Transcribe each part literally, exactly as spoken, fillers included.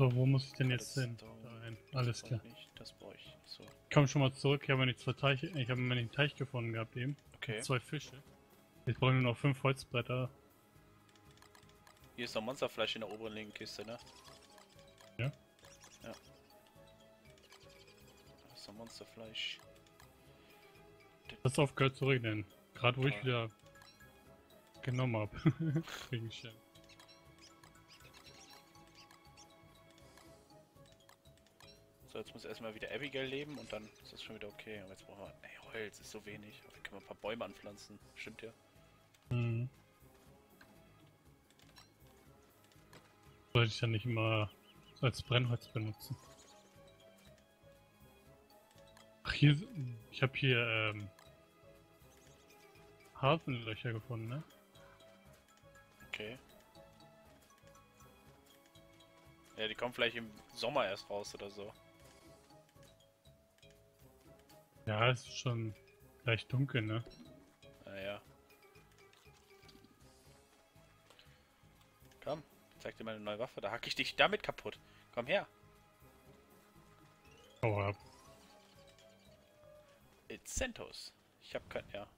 So, wo muss ich denn jetzt hin? Redstone. Dahin. Alles Das klar. brauch ich nicht, das brauche ich. So. Komm schon mal zurück, ich habe meine zwei Teiche, ich habe meinen Teich gefunden gehabt eben. Okay. Zwei Fische. Jetzt brauchen wir noch fünf Holzbretter. Hier ist noch Monsterfleisch in der oberen linken Kiste, ne? Ja? Ja. Da ist noch Monsterfleisch. Pass auf, gehört zurück, denn gerade wo ich Toll. wieder genommen habe. Krieg ich hin. So, jetzt muss erstmal wieder Abigail leben und dann ist das schon wieder okay. Aber jetzt brauchen wir. Ey, Holz ist so wenig. Aber wir können ein paar Bäume anpflanzen. Stimmt ja. Mhm. Sollte ich ja nicht immer als Brennholz benutzen. Ach, hier, ich habe hier ähm, Hasenlöcher gefunden, ne? Okay. Ja, die kommen vielleicht im Sommer erst raus oder so. Ja, es ist schon gleich dunkel, ne? Naja. Komm, zeig dir meine neue Waffe. Da hack ich dich damit kaputt. Komm her. Hau ab. It's Santos. Ich hab kein. Ja.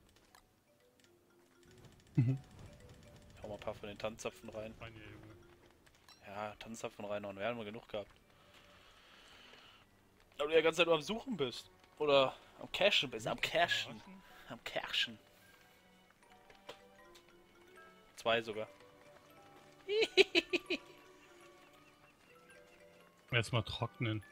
Mhm. Hau mal ein paar von den Tanzzapfen rein. Meine Junge. Ja, Tanzzapfen reinhauen. Wir haben wir genug gehabt. Aber du ja die ganze Zeit nur am Suchen bist. Oder am Cashen bist. Am Cashen. Am Cashen. Zwei sogar. Erstmal trocknen.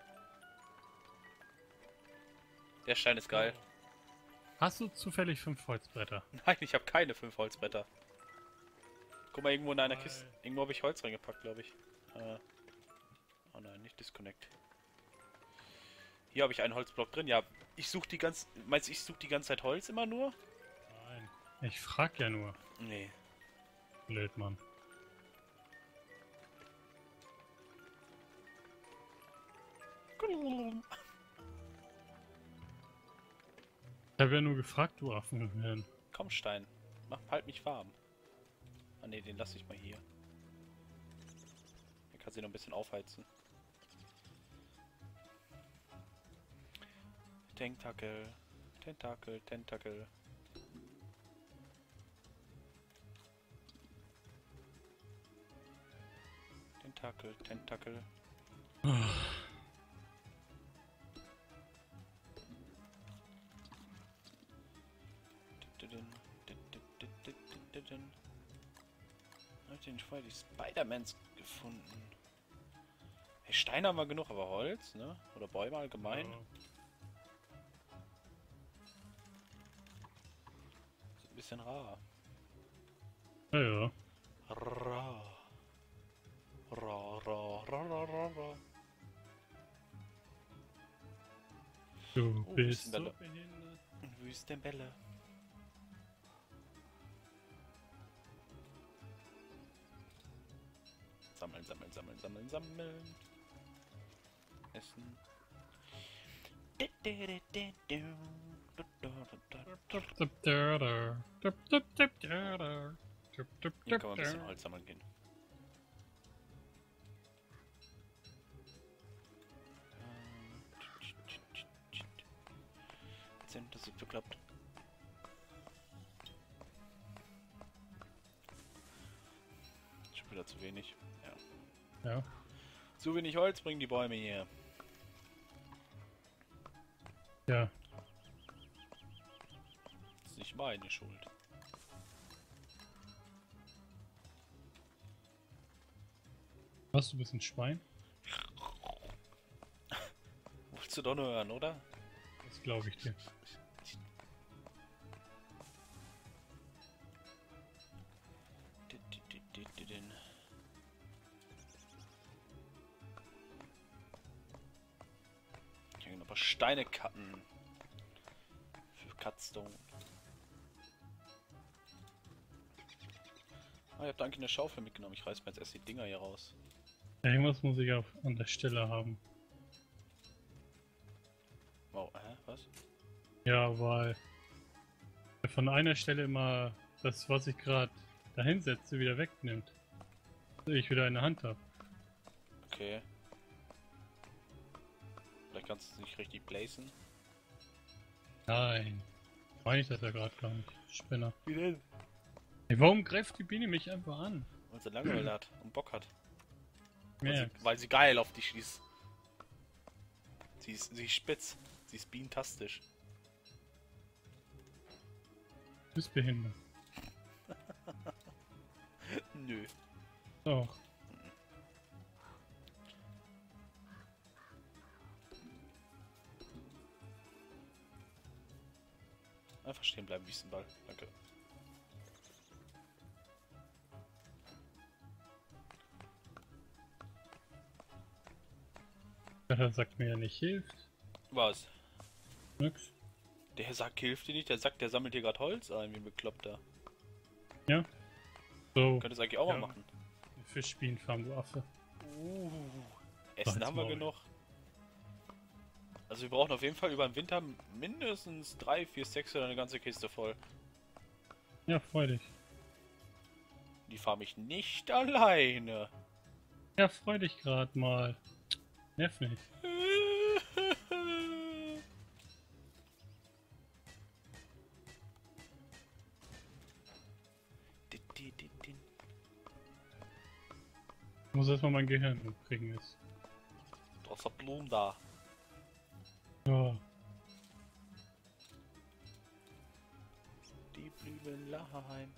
Der Stein ist geil. Hast du zufällig fünf Holzbretter? Nein, ich habe keine fünf Holzbretter. Guck mal, irgendwo in einer Nein. Kiste. Irgendwo habe ich Holz reingepackt, glaube ich. Äh. Oh nein, nicht Disconnect. Hier habe ich einen Holzblock drin. Ja, ich suche die ganze. Meinst du, ich suche die ganze Zeit Holz immer nur? Nein. Ich frag ja nur. Nee. Blöd, Mann. Ich habe ja nur gefragt, du Affengehirn. Komm, Stein. Mach halt mich warm. Ah ne, den lasse ich mal hier. Den kannst du noch ein bisschen aufheizen. Tentakel. Tentakel, Tentakel. Tentakel, Tentakel. Hab ich den vorher die Spider-Mans gefunden? Hey, Steine haben wir genug, aber Holz, ne? Oder Bäume allgemein. Ja. Ist ein bisschen rar. Ja, ja. Rar. Rar, rar, rar, rar, rar, rar. Du Oh, bist so Wüstenbälle. behindert. Wüstenbälle. Sammeln, sammeln, sammeln, sammeln, sammeln. Essen. Hier kann man ein bisschen Holz sammeln gehen. Jetzt das hat geklappt. Schon wieder zu wenig. Ja. Ja. Zu wenig Holz bringen die Bäume hier. Ja. Das ist nicht meine Schuld. Was, du bist ein Schwein? Wolltest du doch nur hören, oder? Das glaube ich dir. Ich kann noch ein paar Steine cutten. Für Cutstone. Ah, ich hab da eigentlich eine Schaufel mitgenommen. Ich reiß mir jetzt erst die Dinger hier raus. Irgendwas muss ich auf, an der Stelle haben. Wow, hä? Was? Ja, weil er von einer Stelle immer das, was ich gerade dahin setze, wieder wegnimmt. Ich wieder in der Hand habe. Okay. Vielleicht kannst du es nicht richtig placen. Nein. Meine ich das ja gerade gar nicht. Spinner. Wie denn? Ey, warum greift die Biene mich einfach an? Weil sie Langeweile hat und Bock hat. Weil Ja. sie, weil sie geil auf dich schießt. Sie ist, sie ist spitz. Sie ist bientastisch. Du bist behindert. Nö. Doch. Einfach stehen bleiben, Wüstenball. Danke. Der sagt mir ja nicht hilft. Was? Nix. Der Sack hilft dir nicht, der Sack, der sammelt hier gerade Holz ein, wie ein Bekloppter. Ja. So. Könntest eigentlich auch ja. mal machen. Fischbienenfarm, du Affe. Uh, Essen Ach, haben wir Maul. genug. Also wir brauchen auf jeden Fall über den Winter mindestens drei, vier Stacks oder eine ganze Kiste voll. Ja, freu dich. Die farm ich nicht alleine. Ja, freu dich gerade mal. Nerv nicht. Ich muss erstmal mein Gehirn umbringen jetzt. Da ist der Blumen da. Ja. Die Blümelein.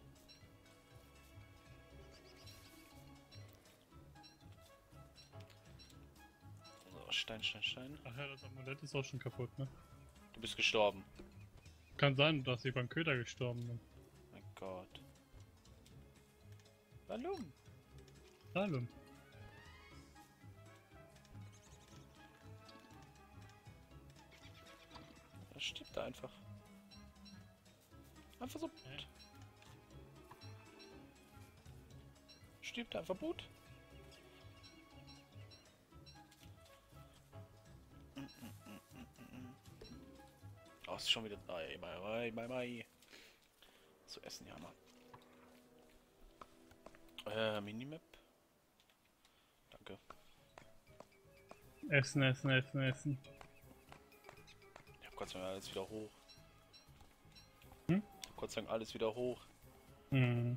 So, Stein, Stein, Stein. Ach ja, das Amulett ist auch schon kaputt, ne? Du bist gestorben. Kann sein, dass ich beim Köder gestorben bin. Mein Gott. Warum? Hallo. Das stirbt da einfach. Einfach so. Hä? Stirbt einfach Boot. Oh, ist schon wieder. Mai, mai, mai, mai, mai. Zu essen, ja, Mann. Äh, Minimap. Danke. Essen, essen, essen, essen. Ich hab Gott sei Dank alles wieder hoch. Hm? Ich hab Gott sei Dank alles wieder hoch. Hm.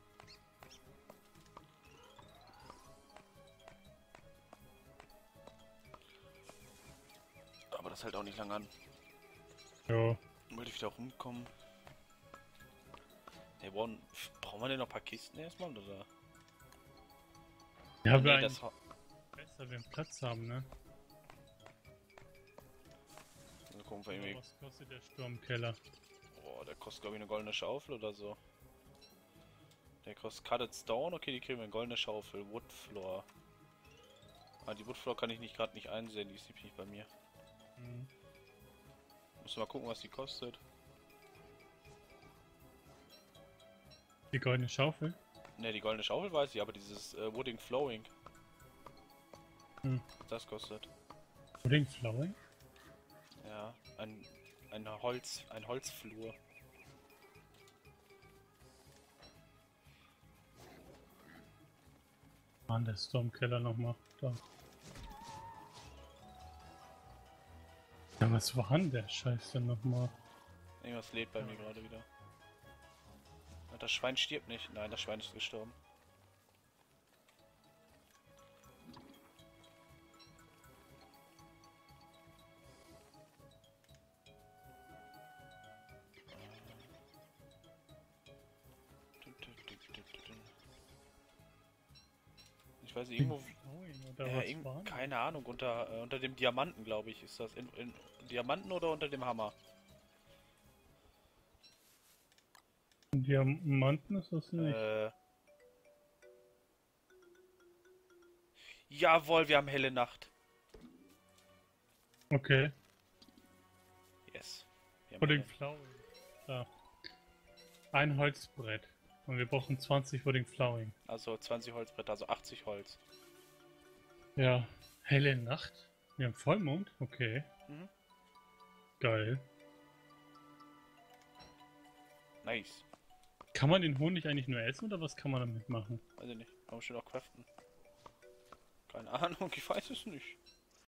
Aber das hält auch nicht lange an. Jo. Wollte ich wieder rumkommen. Ne, brauchen, brauchen wir denn noch ein paar Kisten erstmal, oder? Ja, Nee, wir das eigentlich besser, wenn wir Platz haben, ne? Dann gucken wir irgendwie. Was kostet der Sturmkeller? Boah, der kostet glaube ich eine goldene Schaufel oder so. Der kostet Cutted Stone, okay, die kriegen wir eine goldene Schaufel. Woodfloor. Ah, die Woodfloor kann ich nicht gerade nicht einsehen, die ist nämlich nicht bei mir. Hm. Muss mal gucken, was die kostet. Die goldene Schaufel? Ne, die goldene Schaufel weiß ich, aber dieses äh, Wooding Flowing. Hm. Das kostet. Pudding Flowing? Ja, ein, ein Holz, ein Holzflur. Mann, der Stormkeller nochmal. Da. Ja, was war denn der Scheiß denn nochmal? Irgendwas lädt bei mir gerade wieder. Das Schwein stirbt nicht. Nein, das Schwein ist gestorben. Ich weiß nicht, irgendwo. Flowing oder Ja, was irgend, war? keine Ahnung, unter, äh, unter dem Diamanten, glaube ich, ist das. In, in Diamanten oder unter dem Hammer? Diamanten ist das nicht. Äh. Jawohl, wir haben helle Nacht. Okay. Yes. Wir haben Pudding helle- Flowing. Da. Ein Holzbrett. Und wir brauchen zwanzig Pudding Flowing. Also zwanzig Holzbretter, also achtzig Holz. Ja. Helle Nacht? Wir haben Vollmond? Okay. Mhm. Geil. Nice. Kann man den Honig eigentlich nur essen oder was kann man damit machen? Weiß ich nicht. Kann man schon auch craften. Keine Ahnung, ich weiß es nicht.